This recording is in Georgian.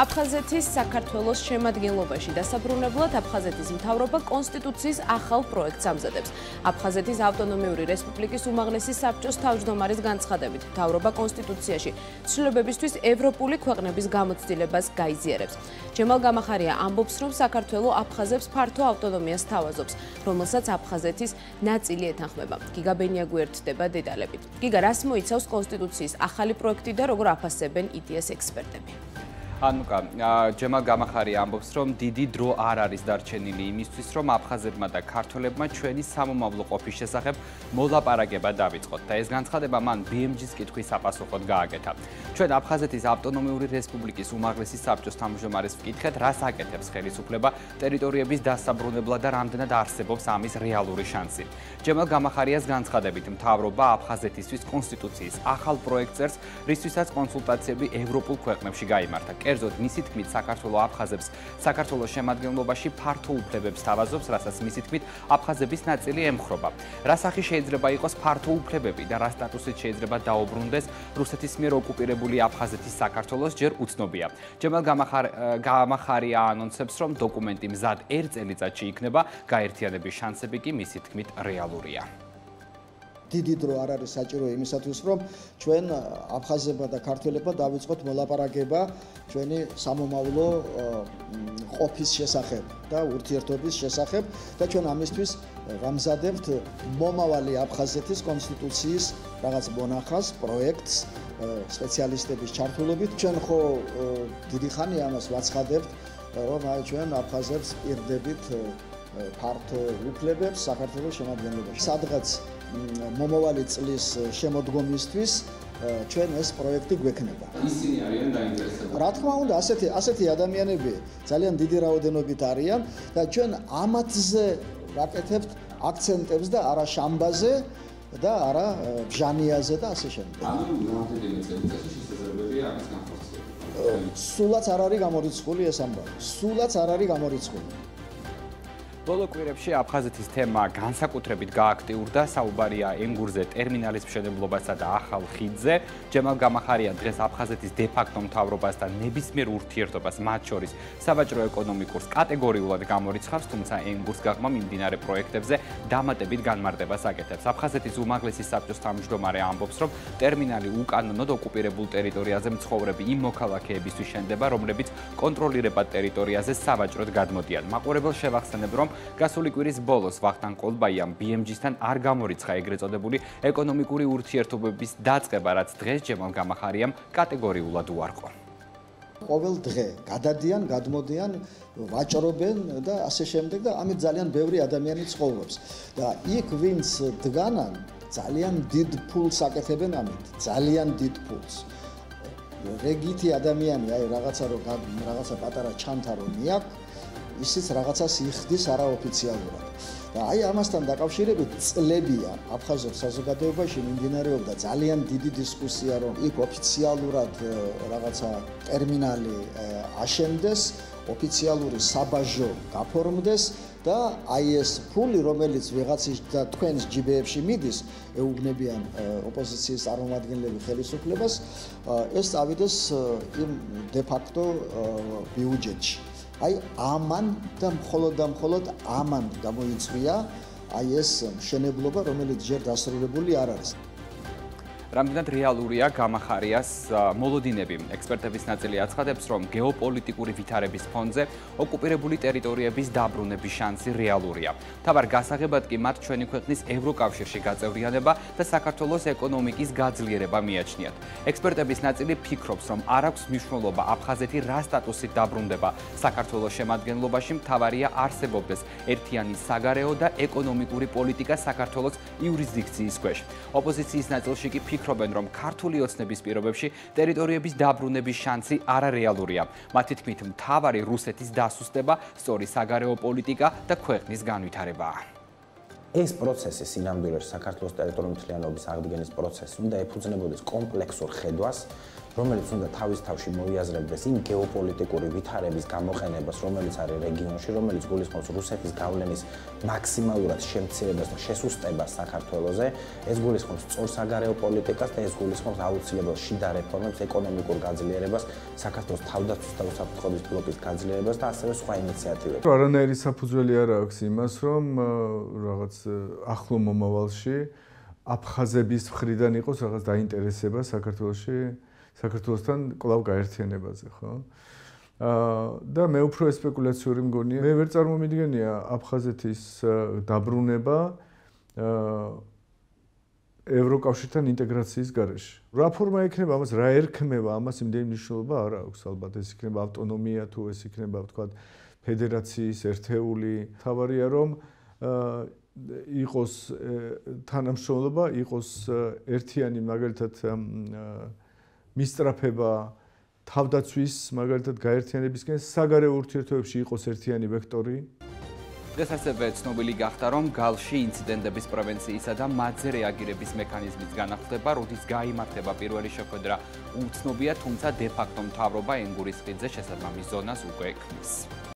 აფხაზეთის საქართველოს შემადგენლობაში დასაბრუნებლად აფხაზეთის მთავრობა კონსტიტუციის ახალ პროექტს ამზადებს. აფხაზეთის ავტონომიური რესპუბლიკის უმაღლესი საბჭოს თავმჯდომარის განცხადებით, მთავრობა კონსტიტუციაში ცვლილებებისთვის ევროპული ქვეყნების გამოცდილებას გაიზიარებს. ჯემალ გამახარია ამბობს, რომ საქართველო აფხაზებს ფართო ავტონომიას თავაზობს, რომელსაც აფხაზეთის ნაწილი ეთანხმება. გიგა ბენია გვერდდება დეტალებით. გიგა, რას მოიცავს კონსტიტუციის ახალი პროექტი და როგორ აფასებენ იდეას ექსპერტები? ანუკა, ჯემალ გამახარია ამბობს, რომ დიდი დრო არ არის დარჩენილი იმისთვის, რომ აფხაზებმა და ქართველებმა ჩვენი სამომავლო ყოფის შესახებ მოლაპარაკება დავიწყოთ და ეს განცხადება მან BMG-ს კითხვის საპასუხოდ გააკეთა. ჩვენ აფხაზეთის ავტონომიური რესპუბლიკის უმაღლესი საბჭოს თავმჯდომარეს ვკითხეთ, რას აკეთებს ხელისუფლება ტერიტორიების დასაბრუნებლად და რამდენად არსებობს ამის რეალური შანსი. ჯემალ გამახარიას განცხადებით, მთავრობა აფხაზეთისთვის კონსტიტუციის ახალ პროექტს წერს, რისთვისაც კონსულტაციები ევროპულ ქვეყნებში გაიმართა. კერძოდ, მისი თქმით, საქართველო აფხაზებს საქართველოს შემადგენლობაში ფართო უფლებებს თავაზობს, რასაც მისი თქმით, აფხაზების ნაწილი ემხრობა. რა სახის შეიძლება იყოს ფართო უფლებები და რა სტატუსით შეიძლება დაუბრუნდეს რუსეთის მიერ ოკუპირებული აფხაზეთის საქართველოს, ჯერ უცნობია. ჯემალ გამახარია ანონსებს, რომ დოკუმენტი მზად 1 წელიწადში იქნება, გაერთიანების შანსები კი მისი თქმით რეალურია. დიდი დრო არ არის საჭირო იმისათვის, რომ ჩვენ აფხაზებმა და ქართველებმა დავიწყოთ მოლაპარაკება ჩვენი სამომავლო ყოფის შესახებ და ურთიერთობის შესახებ და ჩვენ ამისთვის ვამზადებთ მომავალი აფხაზეთის კონსტიტუციის რაღაც მონახას, პროექტს, სპეციალისტების ჩართულობით. ჩვენ ხო დიდი ხანია ამას ვაცხადებთ, რომ ჩვენ აფხაზებს პირდებით ფართო უფლებებს საქართველოს შემადგენლობაში. სადღაც მომავალი წლის შემოდგომისთვის ჩვენ ეს პროექტი გვექნება. ისინი არიან დაინტერესებული. რა თქმა უნდა, ასეთი ადამიანები ძალიან დიდი რაოდენობით არიან და ჩვენ ამათზე ვაკეთებთ აქცენტებს და არა შამბაზე და არა ბჟანიაზე და ასე შემდეგ. ანუ რამდენიმე წელიწადში შესაძლებელია ამის განხორციელება. სულაც არ არის გამორიცხული ეს ამბავი. სულაც არ არის გამორიცხული. ბოლო კვირებში აფხაზეთის თემა განსაკუთრებით გააქტიურდა, საუბარია ენგურზე, ტერმინალის მშენებლობასა და ახალ ხიდზე. ჯემალ გამახარია დღეს აფხაზეთის დე-ფაქტო მთავრობასთან ნებისმიერ ურთიერთობას, მათ შორის სავაჭრო ეკონომიკურს კატეგორიულად გამორიცხავს, თუმცა ენგურს გაღმა მიმდინარე პროექტებზე დამატებით განმარტებას აკეთებს. აფხაზეთის უმაღლესი საბჭოს თავმჯდომარე ამბობს, რომ ტერმინალი უკანონოდ ოკუპირებულ ტერიტორიაზე მცხოვრები იმ მოქალაქეებისთვის შენდება, რომლებიც კონტროლირებად ტერიტორიაზე სავაჭროდ გადმოდიან. მაყურებელს შევახსენებ, რომ გასული კვირის ბოლოს ვახტანგ კოლბაიამ BMG-სთან არ გამორიცხა ეგრეთ წოდებული ეკონომიკური ურთიერთობების დაწყება, რაც დღეს ჯემალ გამახარიამ კატეგორიულად უარყო. ყოველ დღე გადადიან, გადმოდიან, ვაჭრობენ და ასე შემდეგ და ამით ძალიან ბევრი ადამიანი ცხოვრობს. და იქ ვინც დგანან, ძალიან დიდ ფულს აკეთებენ ამით, ძალიან დიდ ფულს. რეგითი ადამიანი, აი რაღაცა პატარა ჩანთა რომ მიაქვს, ისიც რაღაცას იხდის არაოფიციალურად. და აი ამასთან დაკავშირებით წლებია აფხაზურ საზოგადოებაში მიმდინარეობდა ძალიან დიდი დისკუსია, რომ იქ ოფიციალურად რაღაცა ტერმინალი აშენდეს, ოფიციალური საბაჟო გაფორმდეს და აი ეს ფული, რომელიც ვიღაცის და თქვენს ჯიბეებში მიდის, ეუბნებიან ოპოზიციის წარმომადგენლები ხელისუფლებას, ეს წავიდეს იმ დე-ფაქტო ბიუჯეტში. აი ამან და მხოლოდ ამან გამოიწვია აი ეს მშენებლობა, რომელიც ჯერ დასრულებული არ არის. რამდენად რეალურია გამახარიას მოლოდინები. ექსპერტების ნაწილი აცხადებს, რომ გეოპოლიტიკური ვითარების ფონზე ოკუპირებული ტერიტორიების დაბრუნების შანსი რეალურია. თავარ გასაღებად კი მათ ჩვენი ქვეყნის ევროკავშირში გაწევრიანება და საქართველოს ეკონომიკის გაძლიერება მიაჩნიათ. ექსპერტების ნაწილი ფიქრობს, რომ არ აქვს მნიშვნელობა აფხაზეთი რა სტატუსით დაბრუნდება საქართველოს შემადგენლობაში, მთავარია არსებობდეს ერთიანი საგარეო და ეკონომიკური პოლიტიკა საქართველოს იურისდიქციის ქვეშ. ოპოზიციის ნაწილში კი ფიქრობენ, რომ ქართული ოცნების პირობებში ტერიტორიების დაბრუნების შანსი არარეალურია. მათი თქმით, მთავარი რუსეთის დასუსტება, სწორი საგარეო პოლიტიკა და ქვეყნის განვითარებაა. ეს პროცესი სინამდვილეში საქართველოს ტერიტორიული მთლიანობის აღდგენის პროცესი უნდა ეფუძნებოდეს კომპლექსურ ხედვას რომელიც უნდა თავის თავში მოიაზრებდეს იმ გეოპოლიტიკური ვითარების გამოყენებას, რომელიც არის რეგიონში, რომელიც გულისხმობს რუსეთის გავლენის მაქსიმალურად შემცირებას და შესუსტებას საქართველოზე, ეს გულისხმობს სწორ საგარეო პოლიტიკას და ეს გულისხმობს აუცილებელ შიდა რეფორმებს, ეკონომიკურ გაძლიერებას, საქართველოს თავდაცვის და უსაფრთხოების ბლოკის გაძლიერებას და ასევე სხვა ინიციატივებს. არანაირი საფუძველი არ აქვს იმას, რომ რაღაც ახლო მომავალში აფხაზების მხრიდან იყოს რაღაც დაინტერესება საქართველოსთან კვლავ გაერთიანებაზე, ხო? და მე უფრო სპეკულაციური მგონია. მე ვერ წარმომიდგენია აფხაზეთის დაბრუნება ევროკავშირთან ინტეგრაციის გარეშე. რა ფორმა იქნება ამას, რა ერქმევა ამას, იმდენი მნიშვნელობა არ აქვს ალბათ. ეს იქნება ავტონომია თუ ეს იქნება, ვთქვათ, ფედერაციის ერთეული. თავარია რომ იყოს თანამშრომლობა, იყოს ერთიანი მაგალითად მისწრაფება თავდაცვის მაგალითად გაერთიანებისკენ, საგარეო ურთიერთობებში იყოს ერთიანი ვექტორი. დღეს ასევე ცნობილი გახდა, რომ გალში ინციდენტების პრევენციისა და მათზე რეაგირების მექანიზმის განახლება, როდის გაიმართება პირველი შეხვედრა, უცნობია, თუმცა დე-ფაქტო მთავრობა ენგურის ხიდზე შესაბამის ზონას უკვე ქმნის.